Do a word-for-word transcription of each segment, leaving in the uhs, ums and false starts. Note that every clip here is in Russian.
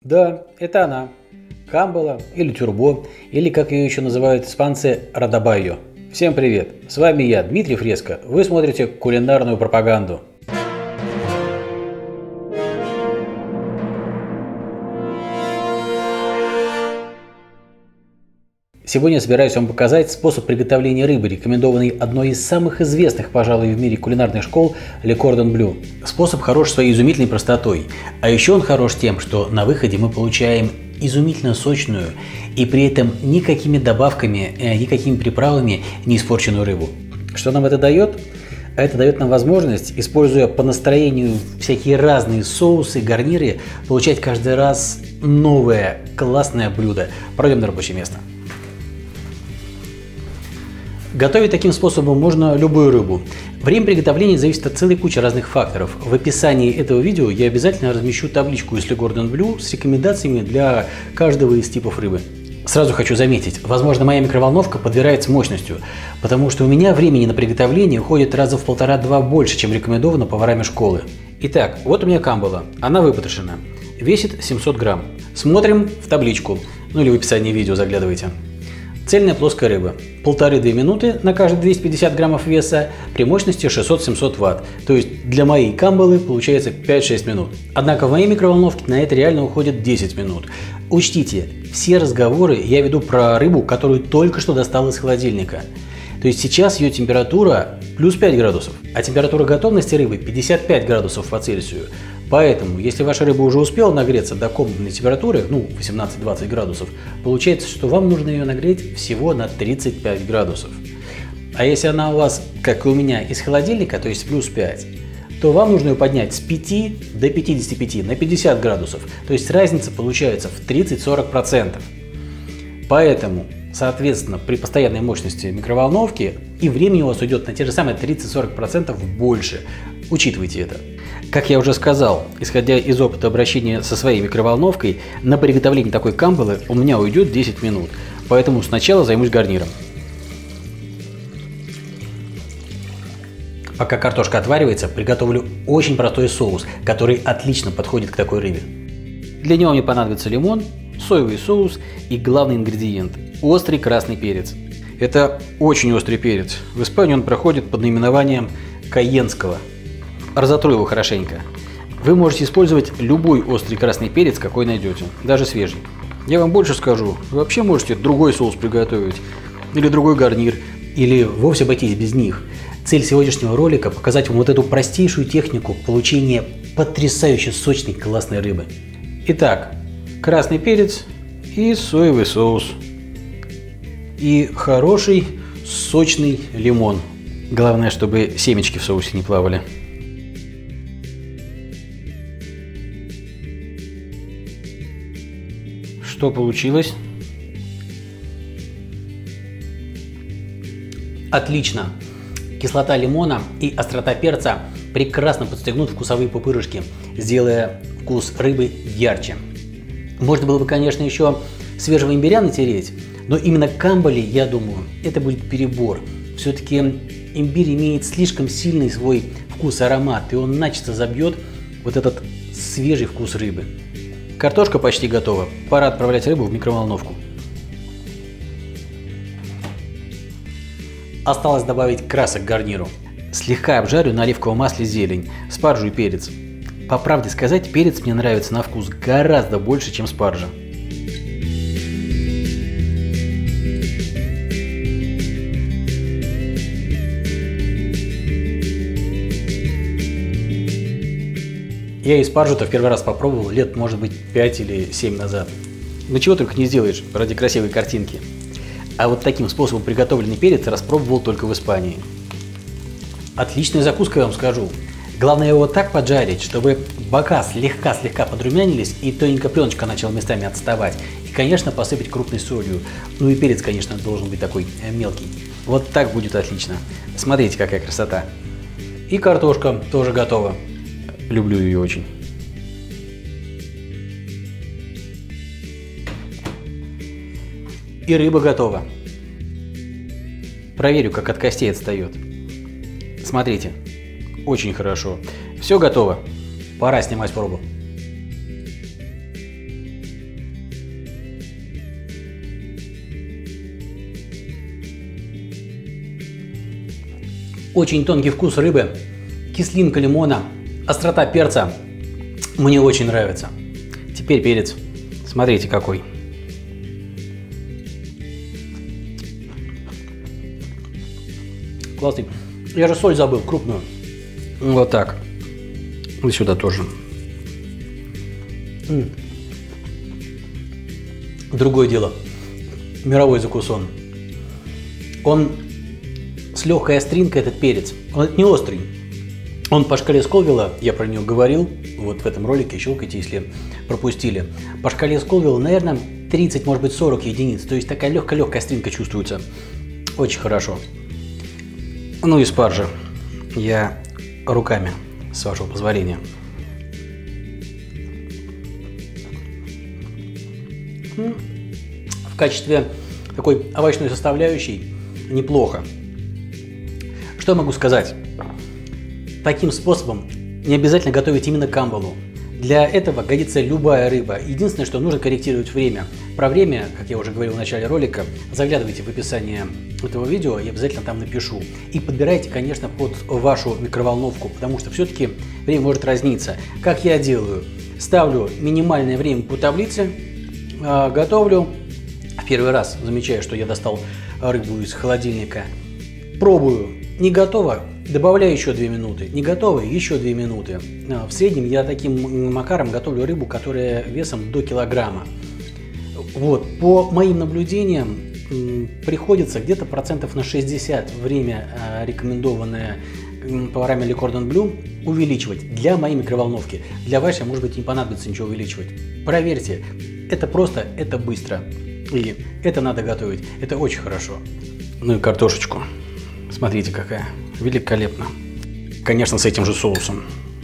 Да, это она. Камбала или тюрбо, или как ее еще называют испанцы, родобайо. Всем привет, с вами я, Дмитрий Фреско, вы смотрите кулинарную пропаганду. Сегодня я собираюсь вам показать способ приготовления рыбы, рекомендованный одной из самых известных, пожалуй, в мире кулинарных школ Le Cordon Bleu. Способ хорош своей изумительной простотой, а еще он хорош тем, что на выходе мы получаем изумительно сочную и при этом никакими добавками, никакими приправами не испорченную рыбу. Что нам это дает? А это дает нам возможность, используя по настроению всякие разные соусы, гарниры, получать каждый раз новое классное блюдо. Пройдем на рабочее место. Готовить таким способом можно любую рыбу. Время приготовления зависит от целой кучи разных факторов. В описании этого видео я обязательно размещу табличку из Le Cordon Bleu с рекомендациями для каждого из типов рыбы. Сразу хочу заметить, возможно, моя микроволновка подбирается мощностью, потому что у меня времени на приготовление уходит раза в полтора-два больше, чем рекомендовано поварами школы. Итак, вот у меня камбала, она выпотрошена, весит семьсот грамм. Смотрим в табличку, ну или в описании видео заглядывайте. Цельная плоская рыба. полторы-две минуты на каждые двести пятьдесят граммов веса при мощности шестьсот-семьсот ватт. То есть для моей камбалы получается пять-шесть минут. Однако в моей микроволновке на это реально уходит десять минут. Учтите, все разговоры я веду про рыбу, которую только что достал из холодильника. То есть сейчас ее температура плюс пять градусов, а температура готовности рыбы пятьдесят пять градусов по Цельсию. Поэтому, если ваша рыба уже успела нагреться до комнатной температуры, ну, восемнадцать-двадцать градусов, получается, что вам нужно ее нагреть всего на тридцать пять градусов. А если она у вас, как и у меня, из холодильника, то есть плюс пять, то вам нужно ее поднять с пяти до пятидесяти пяти на пятьдесят градусов. То есть разница получается в тридцать-сорок процентов. Поэтому, соответственно, при постоянной мощности микроволновки и времени у вас уйдет на те же самые тридцать-сорок процентов больше. Учитывайте это. Как я уже сказал, исходя из опыта обращения со своей микроволновкой, на приготовление такой камбалы у меня уйдет десять минут. Поэтому сначала займусь гарниром. Пока картошка отваривается, приготовлю очень простой соус, который отлично подходит к такой рыбе. Для него мне понадобится лимон, соевый соус и главный ингредиент – острый красный перец. Это очень острый перец. В Испании он проходит под наименованием кайенского. Разотру его хорошенько. Вы можете использовать любой острый красный перец, какой найдете, даже свежий. Я вам больше скажу, вы вообще можете другой соус приготовить, или другой гарнир, или вовсе обойтись без них. Цель сегодняшнего ролика – показать вам вот эту простейшую технику получения потрясающе сочной классной рыбы. Итак, красный перец и соевый соус. И хороший сочный лимон. Главное, чтобы семечки в соусе не плавали. Что получилось? Отлично! Кислота лимона и острота перца прекрасно подстегнут вкусовые пупырышки, сделая вкус рыбы ярче. Можно было бы, конечно, еще свежего имбиря натереть, но именно к камбале, я думаю, это будет перебор. Все-таки имбирь имеет слишком сильный свой вкус и аромат, и он начисто забьет вот этот свежий вкус рыбы. Картошка почти готова, пора отправлять рыбу в микроволновку. Осталось добавить красок к гарниру. Слегка обжарю на оливковом масле зелень, спаржу и перец. По правде сказать, перец мне нравится на вкус гораздо больше, чем спаржа. Я и спаржу-то в первый раз попробовал лет, может быть, пять или семь назад. Ну чего только не сделаешь ради красивой картинки. А вот таким способом приготовленный перец распробовал только в Испании. Отличная закуска, я вам скажу. Главное его так поджарить, чтобы бока слегка-слегка подрумянились и тоненькая пленочка начала местами отставать. И, конечно, посыпать крупной солью. Ну и перец, конечно, должен быть такой мелкий. Вот так будет отлично. Смотрите, какая красота. И картошка тоже готова. Люблю ее очень. И рыба готова. Проверю, как от костей отстает. Смотрите, очень хорошо. Все готово. Пора снимать пробу. Очень тонкий вкус рыбы, кислинка лимона, острота перца. Мне очень нравится. Теперь перец. Смотрите какой. Классный. Я же соль забыл, крупную. Вот так. И сюда тоже. М -м. Другое дело. Мировой закусон. Он с легкой остринкой, этот перец. Он не острый. Он по шкале Сколвилла, я про него говорил, вот в этом ролике, щелкайте, если пропустили. По шкале Сколвилла, наверное, тридцать, может быть, сорок единиц. То есть такая легкая-легкая остринка чувствуется. Очень хорошо. Ну и спаржа. Я руками, с вашего позволения. В качестве такой овощной составляющей неплохо. Что я могу сказать? Таким способом не обязательно готовить именно камбалу. Для этого годится любая рыба. Единственное, что нужно корректировать время. Про время, как я уже говорил в начале ролика, заглядывайте в описание этого видео, я обязательно там напишу. И подбирайте, конечно, под вашу микроволновку, потому что все-таки время может разниться. Как я делаю? Ставлю минимальное время по таблице, готовлю. В первый раз замечаю, что я достал рыбу из холодильника. Пробую. Не готово? Добавляю еще две минуты. Не готово? Еще две минуты. В среднем я таким макаром готовлю рыбу, которая весом до килограмма. Вот. По моим наблюдениям приходится где-то процентов на шестьдесят время, рекомендованное поварами Le Cordon Bleu, увеличивать для моей микроволновки. Для вашей, может быть, не понадобится ничего увеличивать. Проверьте. Это просто, это быстро. И это надо готовить. Это очень хорошо. Ну и картошечку. Смотрите, какая. Великолепно. Конечно, с этим же соусом.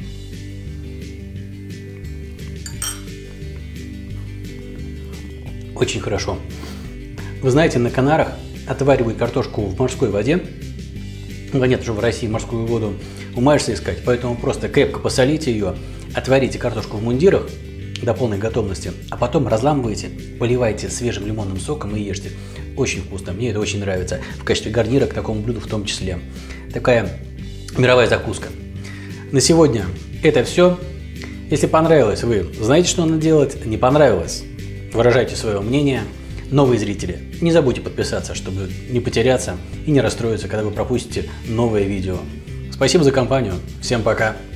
Очень хорошо. Вы знаете, на Канарах отваривают картошку в морской воде. Ну, нет уже в России морскую воду умаешься искать, поэтому просто крепко посолите ее, отварите картошку в мундирах до полной готовности, а потом разламываете, поливаете свежим лимонным соком и ешьте. Очень вкусно, мне это очень нравится. В качестве гарнира к такому блюду в том числе. Такая мировая закуска. На сегодня это все. Если понравилось, вы знаете, что надо делать. Не понравилось, выражайте свое мнение. Новые зрители, не забудьте подписаться, чтобы не потеряться и не расстроиться, когда вы пропустите новое видео. Спасибо за компанию. Всем пока.